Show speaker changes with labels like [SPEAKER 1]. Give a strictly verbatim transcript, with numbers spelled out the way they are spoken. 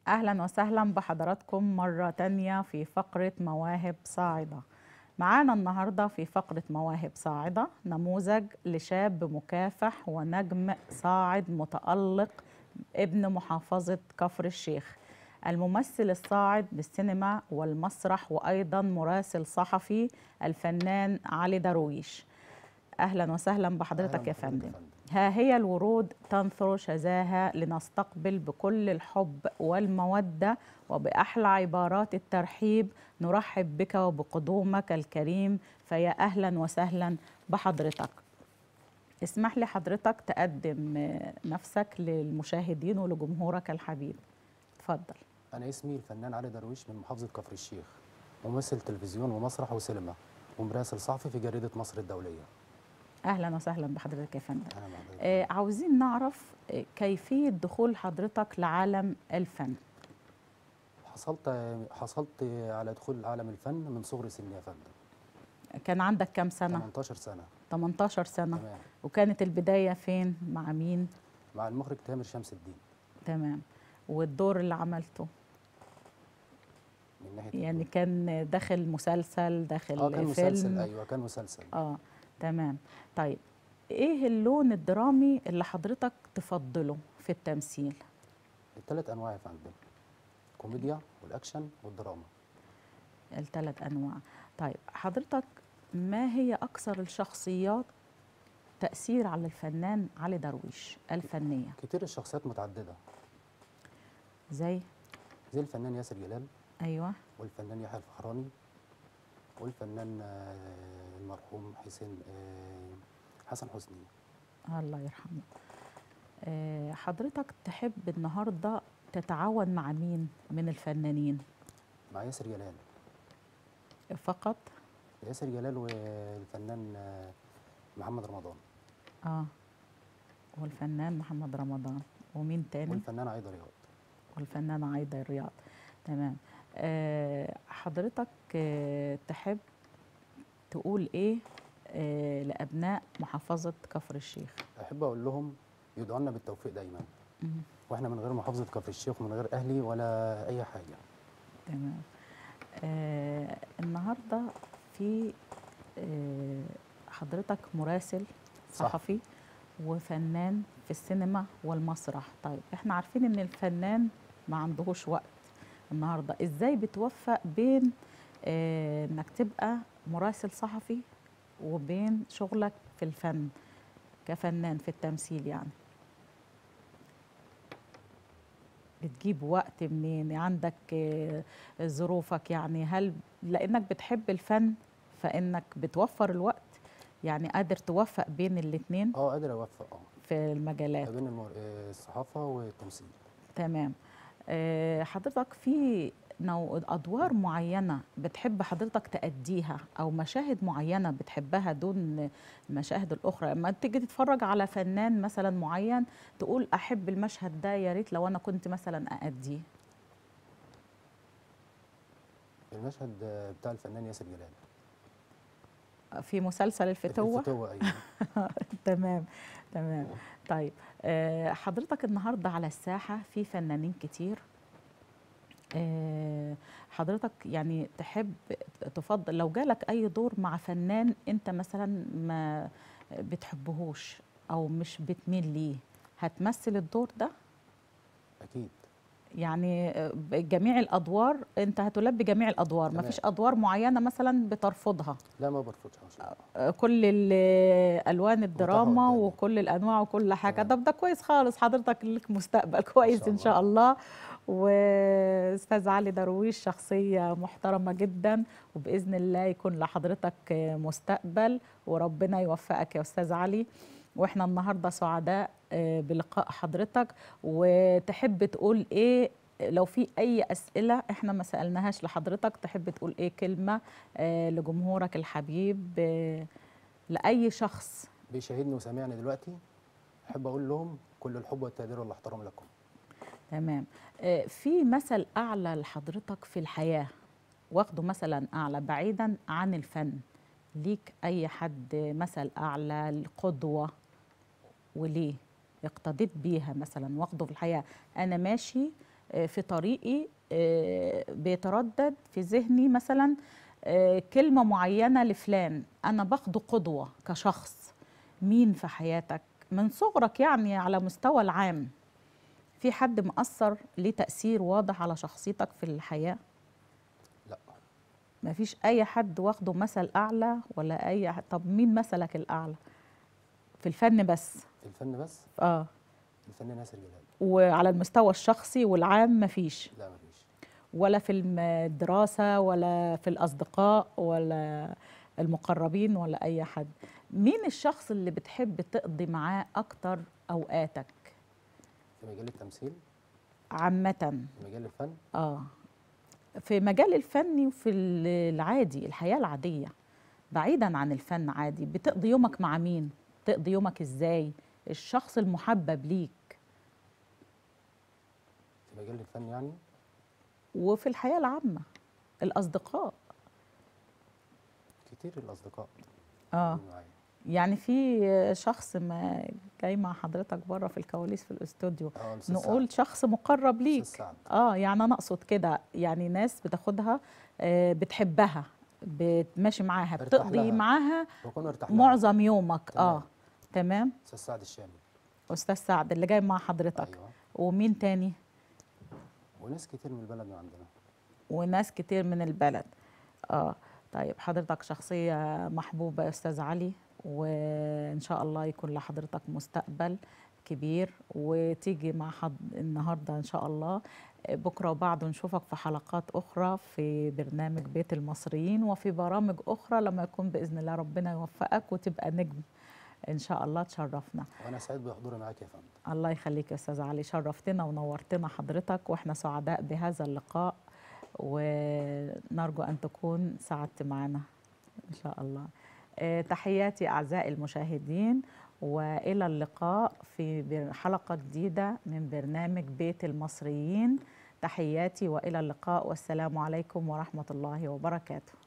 [SPEAKER 1] أهلا وسهلا بحضراتكم مرة تانية في فقرة مواهب صاعدة. معانا النهاردة في فقرة مواهب صاعدة نموذج لشاب مكافح ونجم صاعد متألق ابن محافظة كفر الشيخ، الممثل الصاعد بالسينما والمسرح وأيضا مراسل صحفي الفنان علي درويش. أهلا وسهلا بحضرتك يا فندم. ها هي الورود تنثر شذاها لنستقبل بكل الحب والمودة وبأحلى عبارات الترحيب، نرحب بك وبقدومك الكريم، فيا أهلا وسهلا بحضرتك. اسمح لي حضرتك تقدم نفسك للمشاهدين ولجمهورك الحبيب. اتفضل.
[SPEAKER 2] أنا اسمي الفنان علي درويش من محافظة كفر الشيخ، ممثل تلفزيون ومسرح وسينما ومراسل صحفي في جريدة مصر الدولية.
[SPEAKER 1] أهلا وسهلا بحضرتك يا فندم.
[SPEAKER 2] أهلا بحضرتك.
[SPEAKER 1] آه عاوزين نعرف كيفية دخول حضرتك لعالم الفن.
[SPEAKER 2] حصلت حصلت على دخول عالم الفن من صغر سني يا فندم.
[SPEAKER 1] كان عندك كام سنة؟
[SPEAKER 2] ثمانية عشر سنة.
[SPEAKER 1] ثمانية عشر سنة.
[SPEAKER 2] تمام.
[SPEAKER 1] وكانت البداية فين؟ مع مين؟
[SPEAKER 2] مع المخرج تامر شمس الدين.
[SPEAKER 1] تمام. والدور اللي عملته
[SPEAKER 2] من ناحية
[SPEAKER 1] يعني
[SPEAKER 2] الدور.
[SPEAKER 1] كان داخل مسلسل، داخل
[SPEAKER 2] اه كان
[SPEAKER 1] فيلم؟
[SPEAKER 2] مسلسل. ايوه كان مسلسل.
[SPEAKER 1] اه تمام. طيب ايه اللون الدرامي اللي حضرتك تفضله في التمثيل؟
[SPEAKER 2] الثلاث انواع يا فندم، الكوميديا والاكشن والدراما.
[SPEAKER 1] الثلاث انواع. طيب حضرتك ما هي اكثر الشخصيات تأثير على الفنان علي درويش الفنية؟
[SPEAKER 2] كتير الشخصيات متعددة،
[SPEAKER 1] زي
[SPEAKER 2] زي الفنان ياسر جلال.
[SPEAKER 1] ايوه.
[SPEAKER 2] والفنان يحيى الفخراني والفنان المرحوم حسين حسن حسني.
[SPEAKER 1] الله يرحمه. أه حضرتك تحب النهارده تتعاون مع مين من الفنانين؟
[SPEAKER 2] مع ياسر جلال
[SPEAKER 1] فقط؟
[SPEAKER 2] ياسر جلال والفنان محمد رمضان.
[SPEAKER 1] اه والفنان محمد رمضان. ومين تاني؟
[SPEAKER 2] والفنان عايدة رياض.
[SPEAKER 1] والفنان عايدة رياض. تمام. أه حضرتك أه تحب تقول ايه أه لأبناء محافظة كفر الشيخ؟
[SPEAKER 2] أحب أقول لهم يدعوا لنا بالتوفيق دايما.
[SPEAKER 1] مم.
[SPEAKER 2] واحنا من غير محافظة كفر الشيخ ومن غير أهلي ولا أي حاجة.
[SPEAKER 1] تمام. آه النهارده في آه حضرتك مراسل صحفي صح. وفنان في السينما والمسرح. طيب احنا عارفين ان الفنان ما عندهوش وقت النهارده، ازاي بتوفق بين آه انك تبقى مراسل صحفي وبين شغلك في الفن كفنان في التمثيل؟ يعني بتجيب وقت منين؟ عندك ظروفك يعني؟ هل لانك بتحب الفن فانك بتوفر الوقت؟ يعني قادر توفق بين الاثنين؟
[SPEAKER 2] اه قادر اوفق اه
[SPEAKER 1] في المجالات
[SPEAKER 2] بين المر... الصحافه والتمثيل.
[SPEAKER 1] تمام. أه حضرتك في نوع ادوار معينه بتحب حضرتك تأديها او مشاهد معينه بتحبها دون المشاهد الاخرى؟ اما تيجي تتفرج على فنان مثلا معين تقول احب المشهد ده يا ريت لو انا كنت مثلا أأديه؟
[SPEAKER 2] المشهد بتاع الفنان ياسر جلال
[SPEAKER 1] في مسلسل الفتوة.
[SPEAKER 2] الفتوة ايوه.
[SPEAKER 1] تمام تمام. طيب أه حضرتك النهارده على الساحه في فنانين كتير، أه حضرتك يعني تحب تفضل لو جالك اي دور مع فنان انت مثلا ما بتحبهوش او مش بتميل ليه، هتمثل الدور ده؟
[SPEAKER 2] اكيد.
[SPEAKER 1] يعني جميع الادوار انت هتلبي جميع الادوار؟ ما فيش ادوار معينه مثلا بترفضها؟
[SPEAKER 2] لا ما برفضها.
[SPEAKER 1] كل الالوان الدراما وكل الانواع وكل حاجه. طب ده كويس خالص، حضرتك لك مستقبل كويس ان شاء الله. واستاذ علي درويش شخصيه محترمه جدا، وباذن الله يكون لحضرتك مستقبل وربنا يوفقك يا استاذ علي. واحنا النهارده سعداء بلقاء حضرتك. وتحب تقول ايه لو في اي اسئله احنا ما سالناهاش لحضرتك؟ تحب تقول ايه كلمه لجمهورك الحبيب، لاي شخص
[SPEAKER 2] بيشاهدني وسامعني دلوقتي؟ احب اقول لهم كل الحب والتقدير والاحترام لكم.
[SPEAKER 1] تمام. في مثل اعلى لحضرتك في الحياه، واخده مثلا اعلى بعيدا عن الفن، ليك اي حد مثل اعلى القدوه وليه اقتديت بيها مثلا واخده في الحياه؟ انا ماشي آه، في طريقي آه، بيتردد في ذهني مثلا آه، كلمة معينة لفلان، أنا باخده قدوة كشخص. مين في حياتك من صغرك يعني على مستوى العام في حد مؤثر ليه تأثير واضح على شخصيتك في الحياة؟
[SPEAKER 2] لا.
[SPEAKER 1] ما فيش أي حد واخده مثل أعلى ولا أي حد. طب مين مثلك الأعلى في الفن بس؟
[SPEAKER 2] في الفن بس
[SPEAKER 1] آه.
[SPEAKER 2] الفنان ياسر جلال.
[SPEAKER 1] وعلى المستوى الشخصي والعام مفيش؟
[SPEAKER 2] لا مفيش.
[SPEAKER 1] ولا في الدراسة ولا في الأصدقاء ولا المقربين ولا أي حد؟ مين الشخص اللي بتحب تقضي معاه أكتر أوقاتك
[SPEAKER 2] في مجال التمثيل،
[SPEAKER 1] عامة؟
[SPEAKER 2] في مجال الفن.
[SPEAKER 1] آه، في مجال الفني وفي العادي، الحياة العادية بعيدا عن الفن عادي. بتقضي يومك مع مين؟ تقضي يومك إزاي؟ الشخص المحبب ليك
[SPEAKER 2] في مجال الفن يعني.
[SPEAKER 1] وفي الحياة العامة الأصدقاء.
[SPEAKER 2] كتير الأصدقاء.
[SPEAKER 1] آه،
[SPEAKER 2] اللي معايا.
[SPEAKER 1] يعني في شخص ما جاي مع حضرتك بره في الكواليس في الاستوديو،
[SPEAKER 2] اه الأستاذ
[SPEAKER 1] نقول
[SPEAKER 2] سعد.
[SPEAKER 1] شخص مقرب ليك.
[SPEAKER 2] أستاذ سعد.
[SPEAKER 1] اه يعني انا اقصد كده، يعني ناس بتاخدها آه، بتحبها، بتماشي معاها،
[SPEAKER 2] ارتاح
[SPEAKER 1] بتقضي
[SPEAKER 2] لها.
[SPEAKER 1] معاها
[SPEAKER 2] بكون ارتاح لها.
[SPEAKER 1] معظم يومك.
[SPEAKER 2] تمام.
[SPEAKER 1] اه تمام.
[SPEAKER 2] أستاذ سعد الشامي.
[SPEAKER 1] استاذ سعد اللي جاي مع حضرتك.
[SPEAKER 2] أيوه.
[SPEAKER 1] ومين تاني؟
[SPEAKER 2] وناس كتير من البلد من عندنا.
[SPEAKER 1] وناس كتير من البلد. اه طيب، حضرتك شخصية محبوبة يا أستاذ علي، وإن شاء الله يكون لحضرتك مستقبل كبير، وتيجي مع حد النهاردة إن شاء الله. بكرة وبعده نشوفك في حلقات أخرى في برنامج بيت المصريين، وفي برامج أخرى لما يكون بإذن الله ربنا يوفقك وتبقى نجم إن شاء الله. تشرفنا.
[SPEAKER 2] وأنا سعيد بحضوري معاك يا فندم.
[SPEAKER 1] الله يخليك يا أستاذ علي، شرفتنا ونورتنا حضرتك، وإحنا سعداء بهذا اللقاء، ونرجو أن تكون سعدت معنا إن شاء الله. آه، تحياتي أعزائي المشاهدين، وإلى اللقاء في حلقة جديدة من برنامج بيت المصريين. تحياتي وإلى اللقاء، والسلام عليكم ورحمة الله وبركاته.